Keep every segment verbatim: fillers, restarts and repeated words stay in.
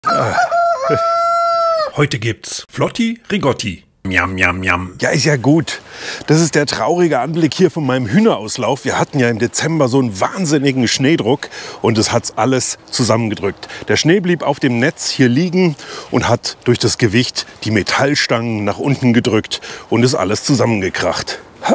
Heute gibt's Flotti Rigotti. Miam, miam, miam. Ja, ist ja gut. Das ist der traurige Anblick hier von meinem Hühnerauslauf. Wir hatten ja im Dezember so einen wahnsinnigen Schneedruck und es hat's alles zusammengedrückt. Der Schnee blieb auf dem Netz hier liegen und hat durch das Gewicht die Metallstangen nach unten gedrückt und ist alles zusammengekracht.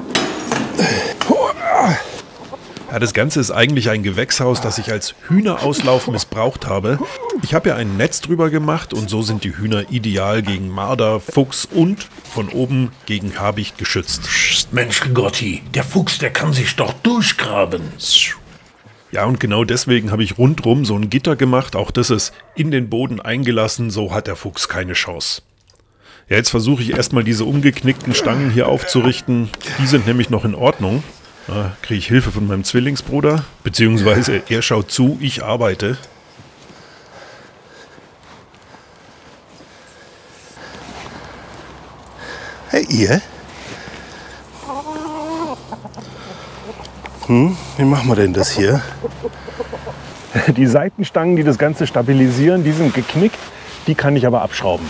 Ja, das Ganze ist eigentlich ein Gewächshaus, das ich als Hühnerauslauf missbraucht habe. Ich habe ja ein Netz drüber gemacht und so sind die Hühner ideal gegen Marder, Fuchs und von oben gegen Habicht geschützt. Mensch, Rigotti, der Fuchs, der kann sich doch durchgraben. Ja, und genau deswegen habe ich rundrum so ein Gitter gemacht. Auch das ist in den Boden eingelassen, so hat der Fuchs keine Chance. Ja, jetzt versuche ich erstmal diese umgeknickten Stangen hier aufzurichten. Die sind nämlich noch in Ordnung. Da kriege ich Hilfe von meinem Zwillingsbruder, beziehungsweise er schaut zu, ich arbeite. Hey, ihr? Hm, wie machen wir denn das hier? Die Seitenstangen, die das Ganze stabilisieren, die sind geknickt. Die kann ich aber abschrauben.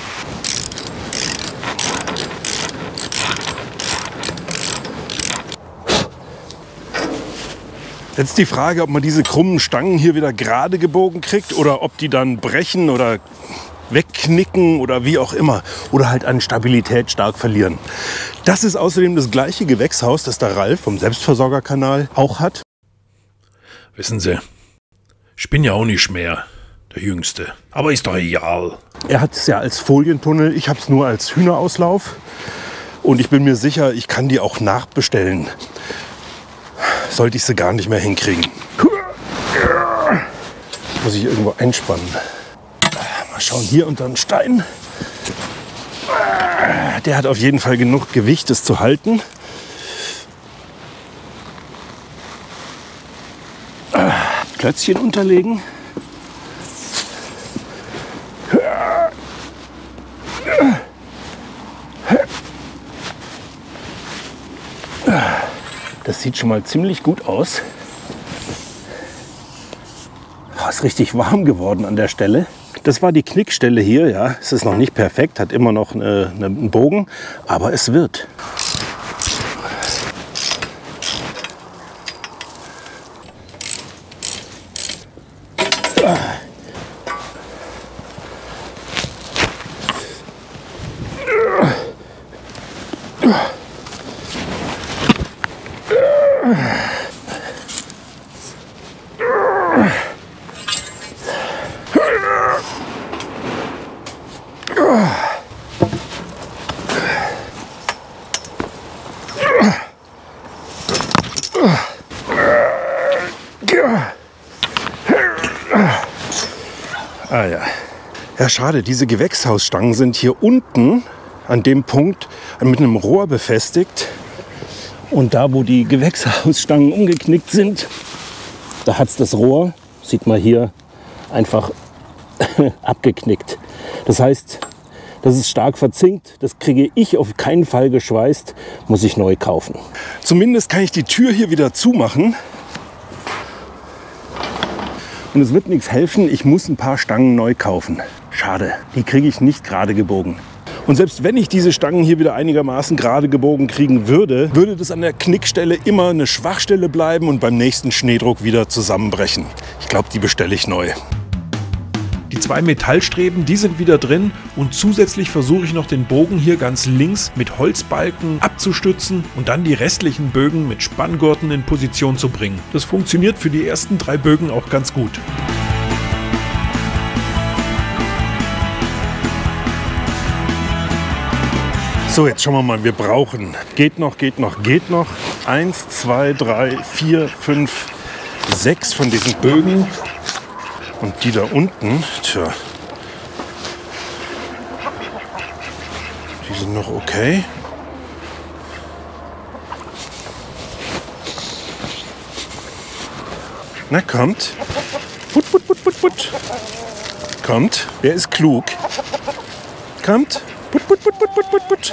Jetzt die Frage, ob man diese krummen Stangen hier wieder gerade gebogen kriegt oder ob die dann brechen oder wegknicken oder wie auch immer. Oder halt an Stabilität stark verlieren. Das ist außerdem das gleiche Gewächshaus, das der Ralf vom Selbstversorgerkanal auch hat. Wissen Sie, ich bin ja auch nicht mehr der Jüngste, aber ist doch egal. Er hat es ja als Folientunnel, ich habe es nur als Hühnerauslauf. Und ich bin mir sicher, ich kann die auch nachbestellen. Sollte ich sie gar nicht mehr hinkriegen. Muss ich irgendwo einspannen. Mal schauen, hier unter den Stein. Der hat auf jeden Fall genug Gewicht, das zu halten. Klötzchen unterlegen. Das sieht schon mal ziemlich gut aus. Oh, ist richtig warm geworden an der Stelle. Das war die Knickstelle hier. Ja, es ist noch nicht perfekt, hat immer noch eine, eine, einen Bogen, aber es wird. Ah ja. Ja, schade, diese Gewächshausstangen sind hier unten an dem Punkt mit einem Rohr befestigt. Und da, wo die Gewächshausstangen umgeknickt sind, da hat es das Rohr, sieht man hier, einfach abgeknickt. Das heißt, das ist stark verzinkt, das kriege ich auf keinen Fall geschweißt, muss ich neu kaufen. Zumindest kann ich die Tür hier wieder zumachen. Und es wird nichts helfen, ich muss ein paar Stangen neu kaufen. Schade, die kriege ich nicht gerade gebogen. Und selbst wenn ich diese Stangen hier wieder einigermaßen gerade gebogen kriegen würde, würde das an der Knickstelle immer eine Schwachstelle bleiben und beim nächsten Schneedruck wieder zusammenbrechen. Ich glaube, die bestelle ich neu. Die zwei Metallstreben, die sind wieder drin und zusätzlich versuche ich noch den Bogen hier ganz links mit Holzbalken abzustützen und dann die restlichen Bögen mit Spanngurten in Position zu bringen. Das funktioniert für die ersten drei Bögen auch ganz gut. So, jetzt schauen wir mal, wir brauchen, geht noch, geht noch, geht noch, eins, zwei, drei, vier, fünf, sechs von diesen Bögen. Und die da unten, tja, die sind noch okay. Na, kommt. Put, put, put, put, put. Kommt. Wer ist klug? Kommt. Put, put, put, put, put, put, put.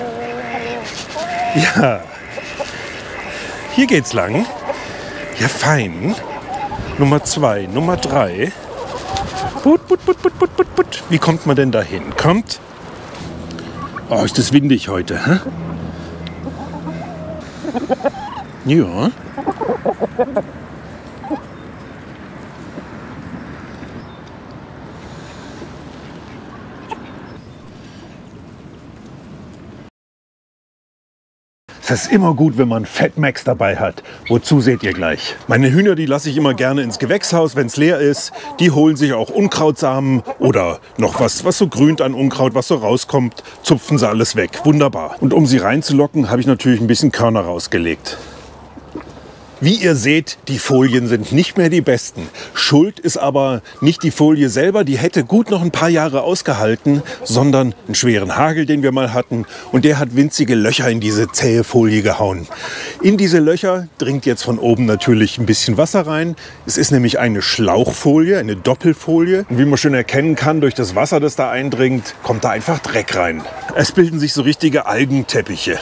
Ja. Hier geht's lang. Ja, fein. Nummer zwei, Nummer drei. Put, put, put, put, put, put, put. Wie kommt man denn da hin? Kommt. Oh, ist das windig heute, hä? Ja. Es ist immer gut, wenn man Fat Max dabei hat. Wozu seht ihr gleich? Meine Hühner, die lasse ich immer gerne ins Gewächshaus, wenn es leer ist. Die holen sich auch Unkrautsamen oder noch was, was so grünt an Unkraut, was so rauskommt, zupfen sie alles weg. Wunderbar. Und um sie reinzulocken, habe ich natürlich ein bisschen Körner rausgelegt. Wie ihr seht, die Folien sind nicht mehr die besten. Schuld ist aber nicht die Folie selber, die hätte gut noch ein paar Jahre ausgehalten, sondern einen schweren Hagel, den wir mal hatten. Und der hat winzige Löcher in diese zähe Folie gehauen. In diese Löcher dringt jetzt von oben natürlich ein bisschen Wasser rein. Es ist nämlich eine Schlauchfolie, eine Doppelfolie. Und wie man schön erkennen kann, durch das Wasser, das da eindringt, kommt da einfach Dreck rein. Es bilden sich so richtige Algenteppiche.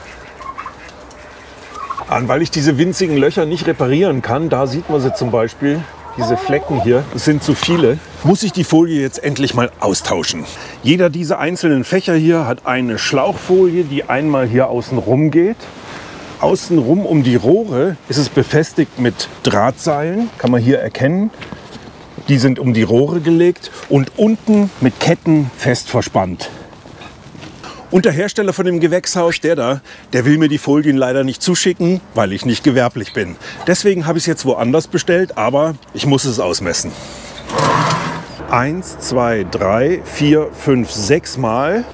Und weil ich diese winzigen Löcher nicht reparieren kann, da sieht man sie zum Beispiel, diese Flecken hier, es sind zu viele, muss ich die Folie jetzt endlich mal austauschen. Jeder dieser einzelnen Fächer hier hat eine Schlauchfolie, die einmal hier außen rum geht. Außenrum um die Rohre ist es befestigt mit Drahtseilen, kann man hier erkennen. Die sind um die Rohre gelegt und unten mit Ketten fest verspannt. Und der Hersteller von dem Gewächshaus, der da, der will mir die Folien leider nicht zuschicken, weil ich nicht gewerblich bin. Deswegen habe ich es jetzt woanders bestellt, aber ich muss es ausmessen. Eins, zwei, drei, vier, fünf, sechs Mal.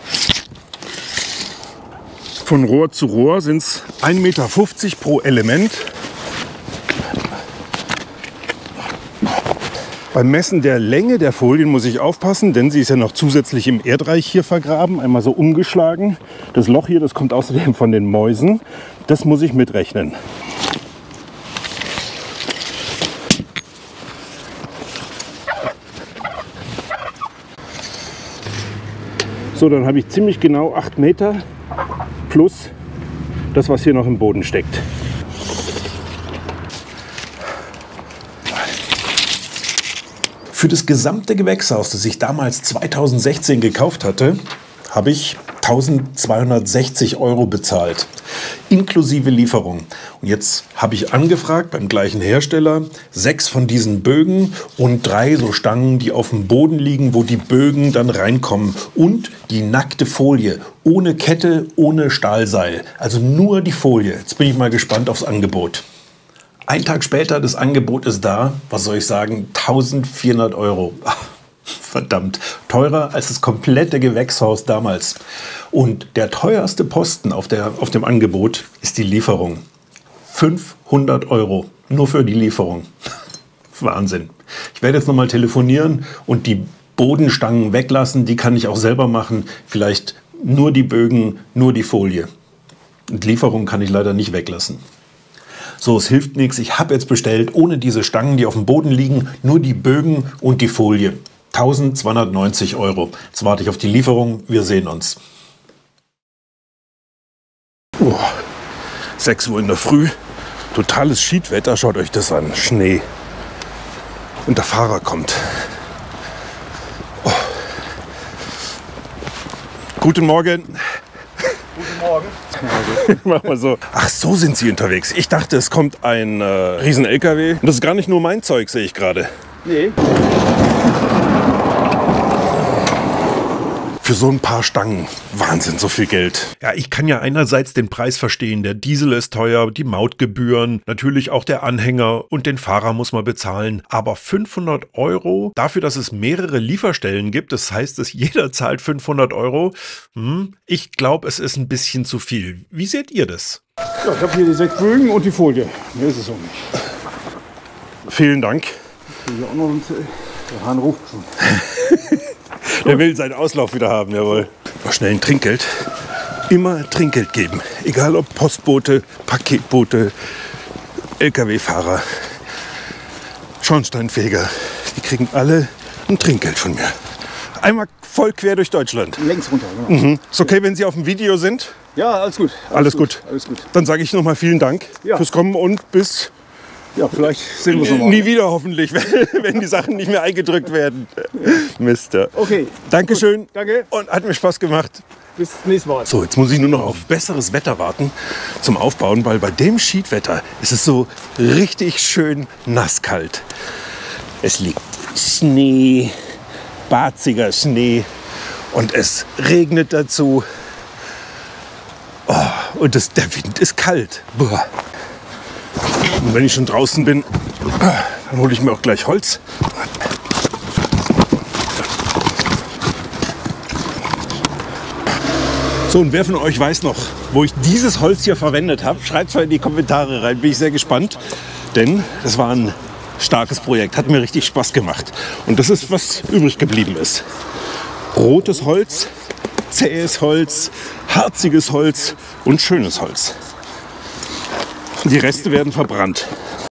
Von Rohr zu Rohr sind es ein Meter fünfzig pro Element. Beim Messen der Länge der Folien muss ich aufpassen, denn sie ist ja noch zusätzlich im Erdreich hier vergraben, einmal so umgeschlagen. Das Loch hier, das kommt außerdem von den Mäusen. Das muss ich mitrechnen. So, dann habe ich ziemlich genau acht Meter plus das, was hier noch im Boden steckt. Für das gesamte Gewächshaus, das ich damals zweitausendsechzehn gekauft hatte, habe ich eintausendzweihundertsechzig Euro bezahlt, inklusive Lieferung. Und jetzt habe ich angefragt beim gleichen Hersteller, sechs von diesen Bögen und drei so Stangen, die auf dem Boden liegen, wo die Bögen dann reinkommen. Und die nackte Folie, ohne Kette, ohne Stahlseil. Also nur die Folie. Jetzt bin ich mal gespannt aufs Angebot. Ein Tag später, das Angebot ist da, was soll ich sagen, eintausendvierhundert Euro. Ach, verdammt, teurer als das komplette Gewächshaus damals. Und der teuerste Posten auf, der, auf dem Angebot ist die Lieferung. fünfhundert Euro, nur für die Lieferung. Wahnsinn. Ich werde jetzt nochmal telefonieren und die Bodenstangen weglassen, die kann ich auch selber machen. Vielleicht nur die Bögen, nur die Folie. Und Lieferung kann ich leider nicht weglassen. So, es hilft nichts. Ich habe jetzt bestellt, ohne diese Stangen, die auf dem Boden liegen, nur die Bögen und die Folie. eintausendzweihundertneunzig Euro. Jetzt warte ich auf die Lieferung. Wir sehen uns. Oh, sechs Uhr in der Früh. Totales Schiedwetter. Schaut euch das an. Schnee. Und der Fahrer kommt. Oh. Guten Morgen. Guten Morgen. Mach mal so. Ach, so sind Sie unterwegs. Ich dachte, es kommt ein äh, riesen L K W. Und das ist gar nicht nur mein Zeug, sehe ich gerade. Nee. Für so ein paar Stangen. Wahnsinn, so viel Geld. Ja, ich kann ja einerseits den Preis verstehen. Der Diesel ist teuer, die Mautgebühren, natürlich auch der Anhänger und den Fahrer muss man bezahlen. Aber fünfhundert Euro dafür, dass es mehrere Lieferstellen gibt, das heißt, dass jeder zahlt fünfhundert Euro. Hm, ich glaube, es ist ein bisschen zu viel. Wie seht ihr das? Ja, ich habe hier die sechs Bögen und die Folie. Mehr ist es auch nicht. Vielen Dank. Hier auch noch ein Z- Der Hahn ruft schon. Der will seinen Auslauf wieder haben, jawohl. Mal schnell ein Trinkgeld. Immer Trinkgeld geben. Egal ob Postbote, Paketbote, L K W-Fahrer, Schornsteinfeger. Die kriegen alle ein Trinkgeld von mir. Einmal voll quer durch Deutschland. Längs runter, genau. Mhm. Ist okay, wenn Sie auf dem Video sind? Ja, alles gut. Alles gut. Alles gut. Dann sage ich nochmal vielen Dank Ja. fürs Kommen und bis Ja, vielleicht sehen wir es nochmal. Nie wieder hoffentlich, wenn, wenn die Sachen nicht mehr eingedrückt werden. Mister. Okay. Dankeschön. Danke. Und hat mir Spaß gemacht. Bis nächstes Mal. So, jetzt muss ich nur noch auf besseres Wetter warten zum Aufbauen, weil bei dem Schiedwetter ist es so richtig schön nasskalt. Es liegt Schnee, barziger Schnee und es regnet dazu. Oh, und das, der Wind ist kalt. Boah. Und wenn ich schon draußen bin, dann hole ich mir auch gleich Holz. So, und wer von euch weiß noch, wo ich dieses Holz hier verwendet habe, schreibt es mal in die Kommentare rein. Bin ich sehr gespannt, denn das war ein starkes Projekt. Hat mir richtig Spaß gemacht. Und das ist, was übrig geblieben ist. Rotes Holz, zähes Holz, harziges Holz und schönes Holz. Die Reste werden verbrannt.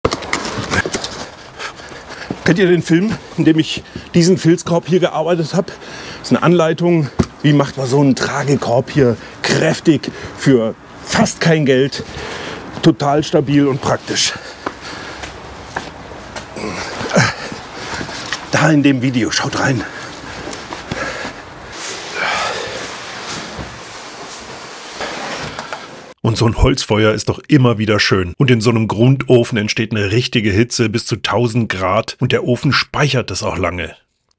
Kennt ihr den Film, in dem ich diesen Filzkorb hier gearbeitet habe? Das ist eine Anleitung, wie macht man so einen Tragekorb hier kräftig für fast kein Geld, total stabil und praktisch. Da in dem Video, schaut rein. Und so ein Holzfeuer ist doch immer wieder schön. Und in so einem Grundofen entsteht eine richtige Hitze bis zu tausend Grad und der Ofen speichert das auch lange.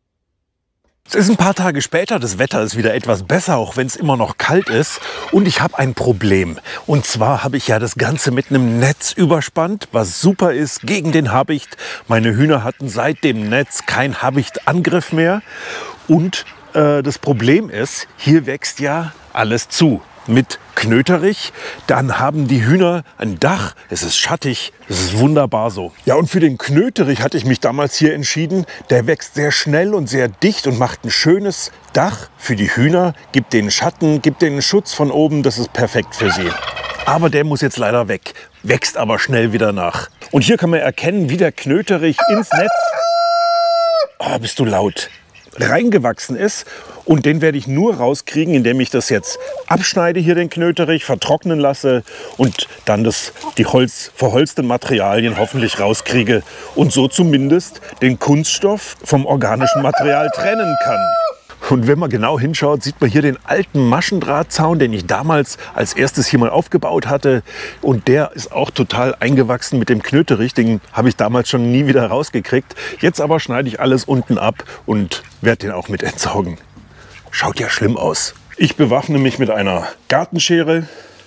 Es ist ein paar Tage später, das Wetter ist wieder etwas besser, auch wenn es immer noch kalt ist. Und ich habe ein Problem. Und zwar habe ich ja das Ganze mit einem Netz überspannt, was super ist gegen den Habicht. Meine Hühner hatten seit dem Netz keinen Habichtangriff mehr. Und äh, das Problem ist, hier wächst ja alles zu. Mit Knöterich, dann haben die Hühner ein Dach, es ist schattig, es ist wunderbar so. Ja, und für den Knöterich hatte ich mich damals hier entschieden, der wächst sehr schnell und sehr dicht und macht ein schönes Dach für die Hühner, gibt denen Schatten, gibt denen Schutz von oben, das ist perfekt für sie. Aber der muss jetzt leider weg, wächst aber schnell wieder nach. Und hier kann man erkennen, wie der Knöterich ins Netz, oh, bist du laut, reingewachsen ist. Und den werde ich nur rauskriegen, indem ich das jetzt abschneide, hier den Knöterich, vertrocknen lasse und dann das, die Holz, verholzten Materialien hoffentlich rauskriege und so zumindest den Kunststoff vom organischen Material trennen kann. Und wenn man genau hinschaut, sieht man hier den alten Maschendrahtzaun, den ich damals als erstes hier mal aufgebaut hatte. Und der ist auch total eingewachsen mit dem Knöterich. Den habe ich damals schon nie wieder rausgekriegt. Jetzt aber schneide ich alles unten ab und werde den auch mit entsorgen. Schaut ja schlimm aus. Ich bewaffne mich mit einer Gartenschere,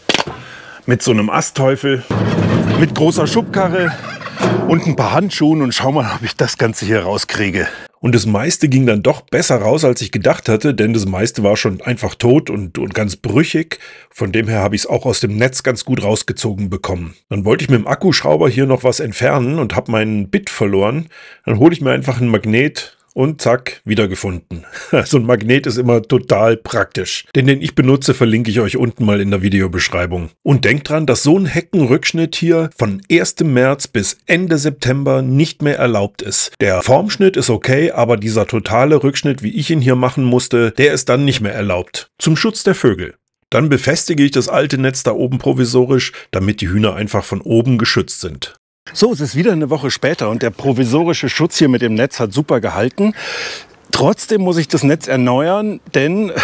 mit so einem Astteufel, mit großer Schubkarre und ein paar Handschuhen und schau mal, ob ich das Ganze hier rauskriege. Und das meiste ging dann doch besser raus, als ich gedacht hatte, denn das meiste war schon einfach tot und, und ganz brüchig. Von dem her habe ich es auch aus dem Netz ganz gut rausgezogen bekommen. Dann wollte ich mit dem Akkuschrauber hier noch was entfernen und habe meinen Bit verloren. Dann hole ich mir einfach einen Magnet und zack, wiedergefunden. So ein Magnet ist immer total praktisch. Den, den ich benutze, verlinke ich euch unten mal in der Videobeschreibung. Und denkt dran, dass so ein Heckenrückschnitt hier von ersten März bis Ende September nicht mehr erlaubt ist. Der Formschnitt ist okay, aber dieser totale Rückschnitt, wie ich ihn hier machen musste, der ist dann nicht mehr erlaubt. Zum Schutz der Vögel. Dann befestige ich das alte Netz da oben provisorisch, damit die Hühner einfach von oben geschützt sind. So, es ist wieder eine Woche später und der provisorische Schutz hier mit dem Netz hat super gehalten. Trotzdem muss ich das Netz erneuern, denn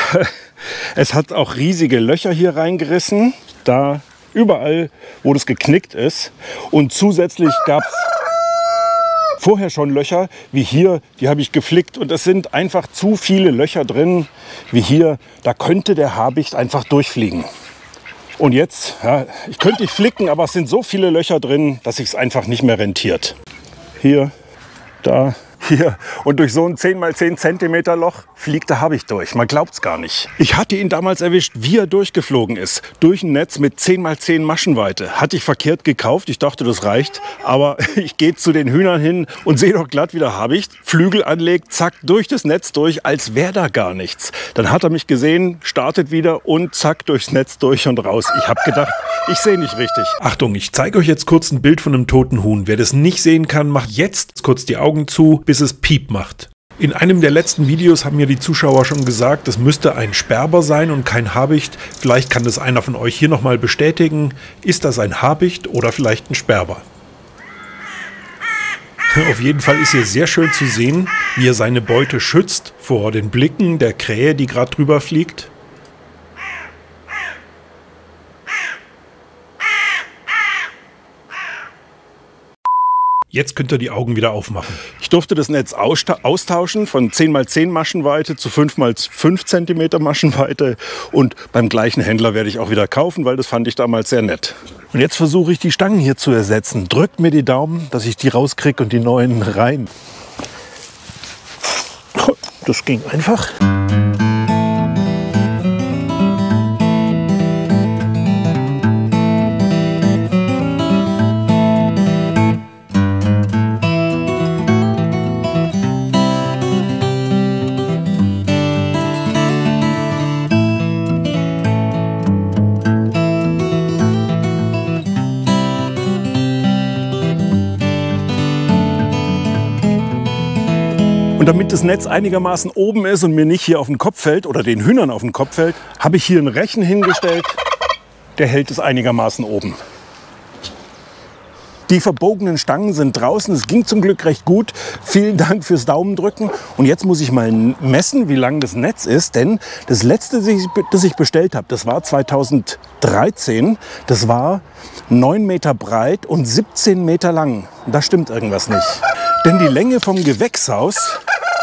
es hat auch riesige Löcher hier reingerissen. Da überall, wo das geknickt ist. Und zusätzlich gab es vorher schon Löcher, wie hier, die habe ich geflickt. Und es sind einfach zu viele Löcher drin, wie hier. Da könnte der Habicht einfach durchfliegen. Und jetzt, ja, ich könnte dich flicken, aber es sind so viele Löcher drin, dass sich es einfach nicht mehr rentiert. Hier, da, hier. Und durch so ein zehn mal zehn Zentimeter Loch fliegt der Habicht durch. Man glaubt es gar nicht. Ich hatte ihn damals erwischt, wie er durchgeflogen ist. Durch ein Netz mit zehn mal zehn Maschenweite. Hatte ich verkehrt gekauft. Ich dachte, das reicht. Aber ich gehe zu den Hühnern hin und sehe doch glatt, wie der Habicht Flügel anlegt, zack, durch das Netz durch, als wäre da gar nichts. Dann hat er mich gesehen, startet wieder und zack, durchs Netz durch und raus. Ich habe gedacht, ich sehe nicht richtig. Achtung, ich zeige euch jetzt kurz ein Bild von einem toten Huhn. Wer das nicht sehen kann, macht jetzt kurz die Augen zu, bis es Piep macht. In einem der letzten Videos haben mir die Zuschauer schon gesagt, das müsste ein Sperber sein und kein Habicht. Vielleicht kann das einer von euch hier nochmal bestätigen. Ist das ein Habicht oder vielleicht ein Sperber? Auf jeden Fall ist hier sehr schön zu sehen, wie er seine Beute schützt vor den Blicken der Krähe, die gerade drüber fliegt. Jetzt könnt ihr die Augen wieder aufmachen. Ich durfte das Netz austauschen von zehn mal zehn Maschenweite zu fünf mal fünf Zentimeter Maschenweite. Und beim gleichen Händler werde ich auch wieder kaufen, weil das fand ich damals sehr nett. Und jetzt versuche ich die Stangen hier zu ersetzen. Drückt mir die Daumen, dass ich die rauskriege und die neuen rein. Das ging einfach. Und damit das Netz einigermaßen oben ist und mir nicht hier auf den Kopf fällt oder den Hühnern auf den Kopf fällt, habe ich hier einen Rechen hingestellt, der hält es einigermaßen oben. Die verbogenen Stangen sind draußen, es ging zum Glück recht gut. Vielen Dank fürs Daumendrücken. Und jetzt muss ich mal messen, wie lang das Netz ist, denn das letzte, das ich bestellt habe, das war zweitausenddreizehn. Das war neun Meter breit und siebzehn Meter lang. Da stimmt irgendwas nicht. Denn die Länge vom Gewächshaus,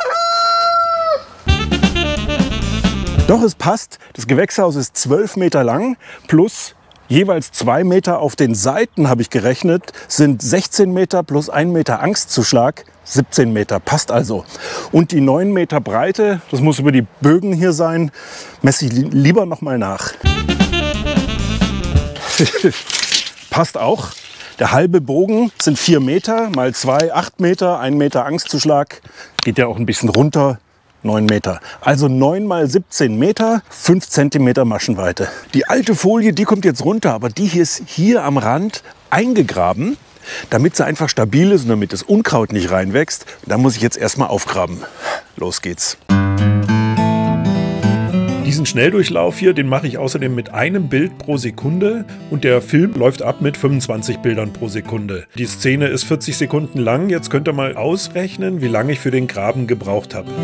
doch es passt, das Gewächshaus ist zwölf Meter lang plus jeweils zwei Meter auf den Seiten, habe ich gerechnet, sind sechzehn Meter plus ein Meter Angstzuschlag, siebzehn Meter, passt also. Und die neun Meter Breite, das muss über die Bögen hier sein, messe ich li lieber noch mal nach. Passt auch. Der halbe Bogen sind vier Meter, mal zwei, acht Meter, ein Meter Angstzuschlag, geht ja auch ein bisschen runter, neun Meter. Also neun mal siebzehn Meter, fünf Zentimeter Maschenweite. Die alte Folie, die kommt jetzt runter, aber die hier ist hier am Rand eingegraben, damit sie einfach stabil ist und damit das Unkraut nicht reinwächst. Da muss ich jetzt erstmal aufgraben. Los geht's. Diesen Schnelldurchlauf hier, den mache ich außerdem mit einem Bild pro Sekunde und der Film läuft ab mit fünfundzwanzig Bildern pro Sekunde. Die Szene ist vierzig Sekunden lang. Jetzt könnt ihr mal ausrechnen, wie lange ich für den Graben gebraucht habe.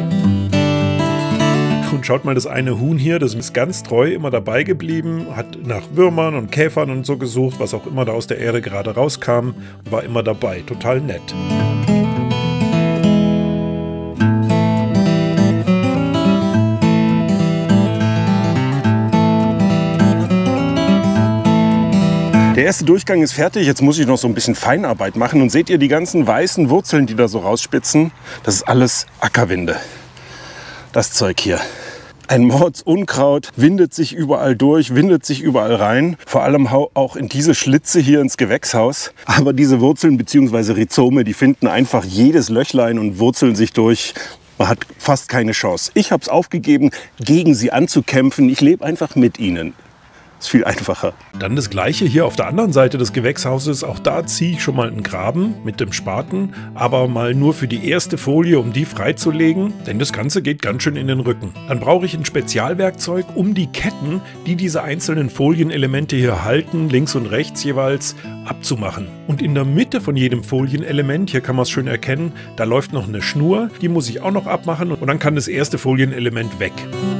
Und schaut mal, das eine Huhn hier, das ist ganz treu immer dabei geblieben, hat nach Würmern und Käfern und so gesucht, was auch immer da aus der Erde gerade rauskam, war immer dabei. Total nett. Der erste Durchgang ist fertig, jetzt muss ich noch so ein bisschen Feinarbeit machen. Und seht ihr die ganzen weißen Wurzeln, die da so rausspitzen? Das ist alles Ackerwinde. Das Zeug hier. Ein Mordsunkraut, windet sich überall durch, windet sich überall rein. Vor allem auch in diese Schlitze hier ins Gewächshaus. Aber diese Wurzeln bzw. Rhizome, die finden einfach jedes Löchlein und wurzeln sich durch. Man hat fast keine Chance. Ich habe es aufgegeben, gegen sie anzukämpfen. Ich lebe einfach mit ihnen. Ist viel einfacher. Dann das gleiche hier auf der anderen Seite des Gewächshauses. Auch da ziehe ich schon mal einen Graben mit dem Spaten, aber mal nur für die erste Folie, um die freizulegen, denn das Ganze geht ganz schön in den Rücken. Dann brauche ich ein Spezialwerkzeug, um die Ketten, die diese einzelnen Folienelemente hier halten, links und rechts jeweils, abzumachen. Und in der Mitte von jedem Folienelement, hier kann man es schön erkennen, da läuft noch eine Schnur, die muss ich auch noch abmachen und dann kann das erste Folienelement weg.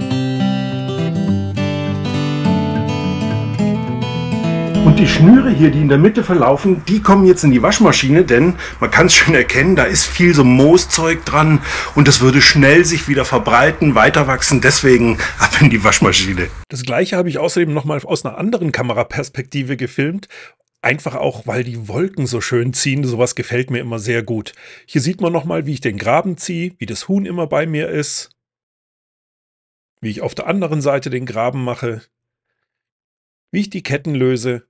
Und die Schnüre hier, die in der Mitte verlaufen, die kommen jetzt in die Waschmaschine, denn man kann es schön erkennen, da ist viel so Mooszeug dran und das würde schnell sich wieder verbreiten, weiter wachsen, deswegen ab in die Waschmaschine. Das gleiche habe ich außerdem nochmal aus einer anderen Kameraperspektive gefilmt. Einfach auch, weil die Wolken so schön ziehen, sowas gefällt mir immer sehr gut. Hier sieht man nochmal, wie ich den Graben ziehe, wie das Huhn immer bei mir ist, wie ich auf der anderen Seite den Graben mache, wie ich die Ketten löse.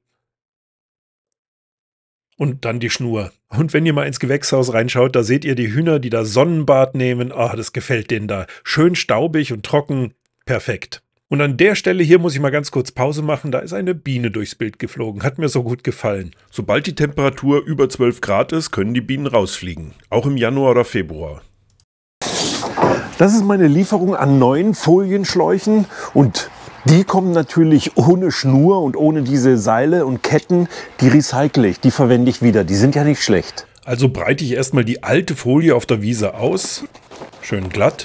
Und dann die Schnur. Und wenn ihr mal ins Gewächshaus reinschaut, da seht ihr die Hühner, die da Sonnenbad nehmen. Ah, das gefällt denen da. Schön staubig und trocken. Perfekt. Und an der Stelle hier muss ich mal ganz kurz Pause machen. Da ist eine Biene durchs Bild geflogen. Hat mir so gut gefallen. Sobald die Temperatur über zwölf Grad ist, können die Bienen rausfliegen. Auch im Januar oder Februar. Das ist meine Lieferung an neuen Folienschläuchen und die kommen natürlich ohne Schnur und ohne diese Seile und Ketten. Die recycle ich, die verwende ich wieder. Die sind ja nicht schlecht. Also breite ich erstmal die alte Folie auf der Wiese aus, schön glatt,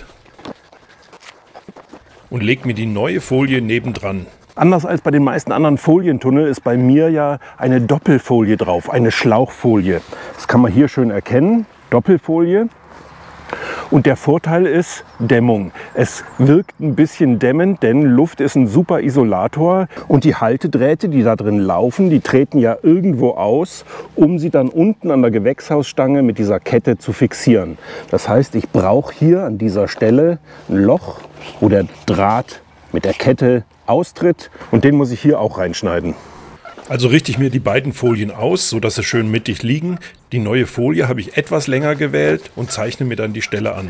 und lege mir die neue Folie nebendran. Anders als bei den meisten anderen Folientunnel ist bei mir ja eine Doppelfolie drauf, eine Schlauchfolie. Das kann man hier schön erkennen, Doppelfolie. Und der Vorteil ist Dämmung. Es wirkt ein bisschen dämmend, denn Luft ist ein super Isolator. Und die Haltedrähte, die da drin laufen, die treten ja irgendwo aus, um sie dann unten an der Gewächshausstange mit dieser Kette zu fixieren. Das heißt, ich brauche hier an dieser Stelle ein Loch, wo der Draht mit der Kette austritt. Und den muss ich hier auch reinschneiden. Also richte ich mir die beiden Folien aus, sodass sie schön mittig liegen. Die neue Folie habe ich etwas länger gewählt und zeichne mir dann die Stelle an.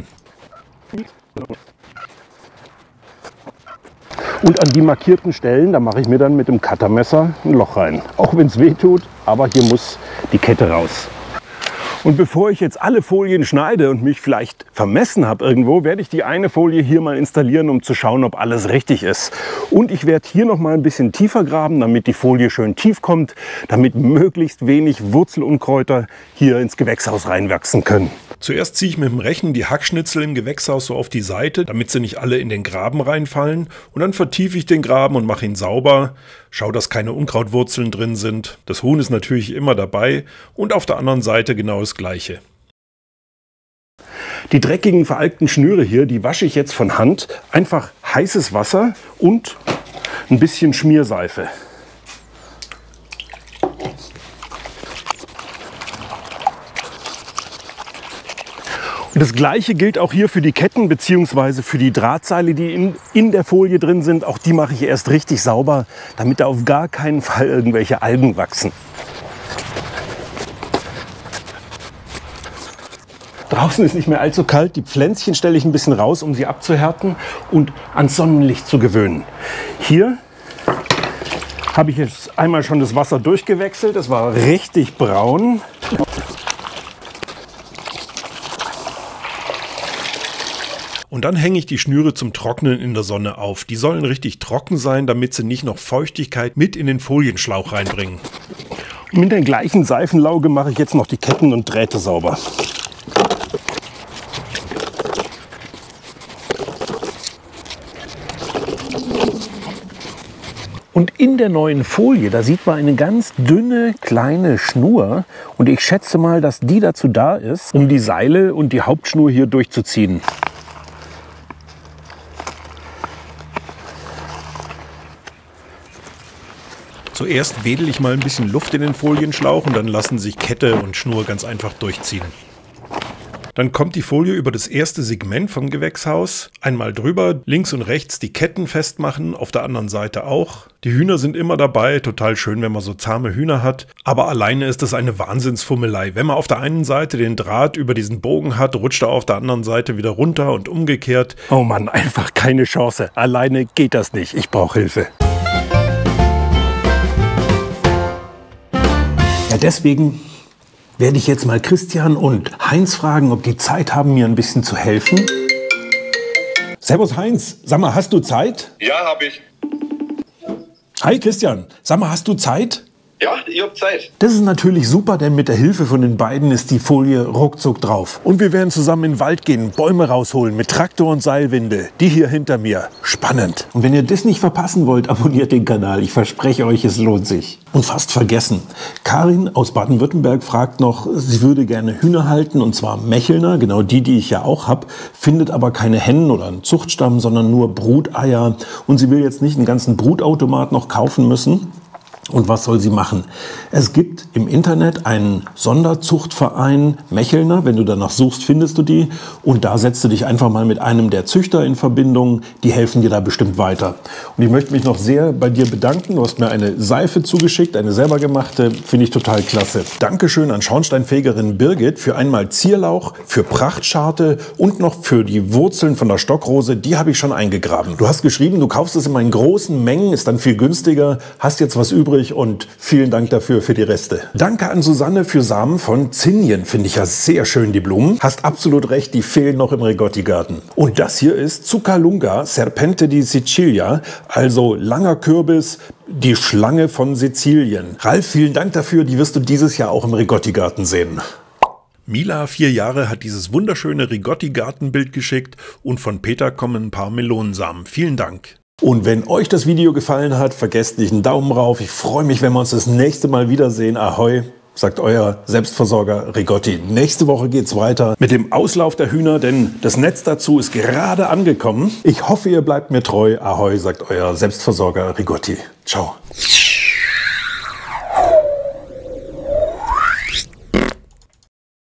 Und an die markierten Stellen, da mache ich mir dann mit dem Cuttermesser ein Loch rein. Auch wenn es weh tut, aber hier muss die Kette raus. Und bevor ich jetzt alle Folien schneide und mich vielleicht vermessen habe irgendwo, werde ich die eine Folie hier mal installieren, um zu schauen, ob alles richtig ist. Und ich werde hier noch mal ein bisschen tiefer graben, damit die Folie schön tief kommt, damit möglichst wenig Wurzelunkräuter hier ins Gewächshaus reinwachsen können. Zuerst ziehe ich mit dem Rechen die Hackschnitzel im Gewächshaus so auf die Seite, damit sie nicht alle in den Graben reinfallen. Und dann vertiefe ich den Graben und mache ihn sauber. Schau, dass keine Unkrautwurzeln drin sind. Das Huhn ist natürlich immer dabei. Und auf der anderen Seite genau das Gleiche. Die dreckigen, veralkten Schnüre hier, die wasche ich jetzt von Hand. Einfach heißes Wasser und ein bisschen Schmierseife. Und das Gleiche gilt auch hier für die Ketten bzw. für die Drahtseile, die in, in der Folie drin sind. Auch die mache ich erst richtig sauber, damit da auf gar keinen Fall irgendwelche Algen wachsen. Draußen ist nicht mehr allzu kalt. Die Pflänzchen stelle ich ein bisschen raus, um sie abzuhärten und ans Sonnenlicht zu gewöhnen. Hier habe ich jetzt einmal schon das Wasser durchgewechselt. Es war richtig braun. Und dann hänge ich die Schnüre zum Trocknen in der Sonne auf. Die sollen richtig trocken sein, damit sie nicht noch Feuchtigkeit mit in den Folienschlauch reinbringen. Und mit der gleichen Seifenlauge mache ich jetzt noch die Ketten und Drähte sauber. Und in der neuen Folie, da sieht man eine ganz dünne, kleine Schnur. Und ich schätze mal, dass die dazu da ist, um die Seile und die Hauptschnur hier durchzuziehen. Zuerst wedel ich mal ein bisschen Luft in den Folienschlauch und dann lassen sich Kette und Schnur ganz einfach durchziehen. Dann kommt die Folie über das erste Segment vom Gewächshaus. Einmal drüber, links und rechts die Ketten festmachen, auf der anderen Seite auch. Die Hühner sind immer dabei, total schön, wenn man so zahme Hühner hat. Aber alleine ist das eine Wahnsinnsfummelei. Wenn man auf der einen Seite den Draht über diesen Bogen hat, rutscht er auf der anderen Seite wieder runter und umgekehrt. Oh Mann, einfach keine Chance. Alleine geht das nicht. Ich brauche Hilfe. Ja, deswegen werde ich jetzt mal Christian und Heinz fragen, ob die Zeit haben, mir ein bisschen zu helfen. Servus Heinz, sag mal, hast du Zeit? Ja, habe ich. Hi Christian, sag mal, hast du Zeit? Ja, ich hab Zeit. Das ist natürlich super, denn mit der Hilfe von den beiden ist die Folie ruckzuck drauf. Und wir werden zusammen in den Wald gehen, Bäume rausholen mit Traktor und Seilwinde. Die hier hinter mir. Spannend. Und wenn ihr das nicht verpassen wollt, abonniert den Kanal. Ich verspreche euch, es lohnt sich. Und fast vergessen. Karin aus Baden-Württemberg fragt noch, sie würde gerne Hühner halten, und zwar Mechelner, genau die, die ich ja auch habe, findet aber keine Hennen oder einen Zuchtstamm, sondern nur Bruteier. Und sie will jetzt nicht einen ganzen Brutautomat noch kaufen müssen. Und was soll sie machen? Es gibt im Internet einen Sonderzuchtverein Mechelner. Wenn du danach suchst, findest du die. Und da setzt du dich einfach mal mit einem der Züchter in Verbindung. Die helfen dir da bestimmt weiter. Und ich möchte mich noch sehr bei dir bedanken. Du hast mir eine Seife zugeschickt, eine selber gemachte. Finde ich total klasse. Dankeschön an Schornsteinfegerin Birgit für einmal Zierlauch, für Prachtscharte und noch für die Wurzeln von der Stockrose. Die habe ich schon eingegraben. Du hast geschrieben, du kaufst es immer in großen Mengen, ist dann viel günstiger, hast jetzt was übrig. Und vielen Dank dafür für die Reste. Danke an Susanne für Samen von Zinien. Finde ich ja sehr schön, die Blumen. Hast absolut recht, die fehlen noch im Rigotti-Garten. Und das hier ist Zucalunga Serpente di Sicilia, also langer Kürbis, die Schlange von Sizilien. Ralf, vielen Dank dafür. Die wirst du dieses Jahr auch im Rigotti-Garten sehen. Mila, vier Jahre, hat dieses wunderschöne Rigotti-Gartenbild geschickt und von Peter kommen ein paar Melonensamen. Vielen Dank. Und wenn euch das Video gefallen hat, vergesst nicht einen Daumen rauf. Ich freue mich, wenn wir uns das nächste Mal wiedersehen. Ahoi, sagt euer Selbstversorger Rigotti. Nächste Woche geht's weiter mit dem Auslauf der Hühner, denn das Netz dazu ist gerade angekommen. Ich hoffe, ihr bleibt mir treu. Ahoi, sagt euer Selbstversorger Rigotti. Ciao.